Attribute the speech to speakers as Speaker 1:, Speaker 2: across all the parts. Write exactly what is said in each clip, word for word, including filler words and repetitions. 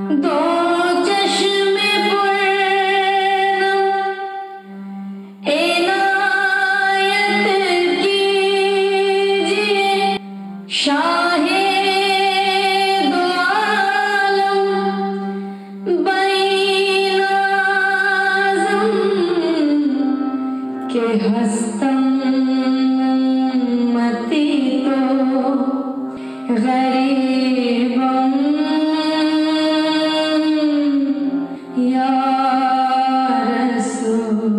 Speaker 1: दो चश्मे पूर्णम इनायत कीजिए, शाहे दो आलम बैन आज़म के हस्तम मती तो गरीबम या रसूल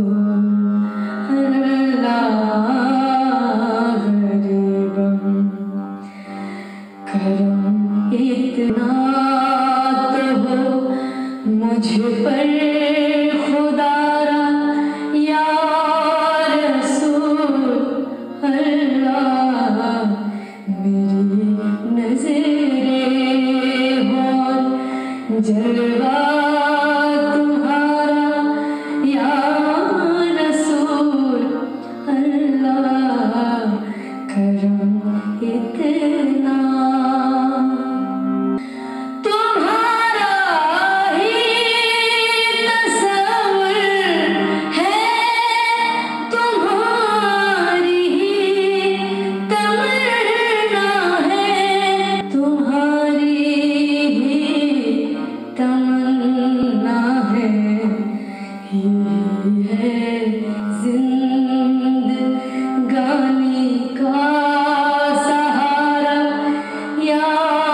Speaker 1: अल्लाह, गरीबम करम इतना तो हो मुझ पर खुदारा, या रसूल अल्लाह, मेरी नज़रे बहुत जलवा तुम्हारा, या रसूल अल्लाह, करम इतना तुम्हारा ही तसव्वुर है, तुम्हारी ही तमन्ना है, तुम्हारी ही तमन्ना है, यही है जिंदगानी का सहारा, या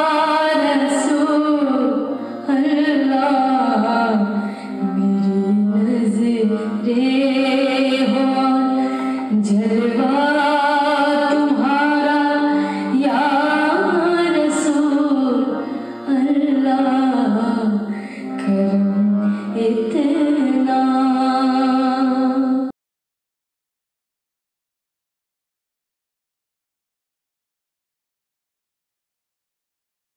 Speaker 1: रसूल अल्लाह, मेरी नज़रे हो जल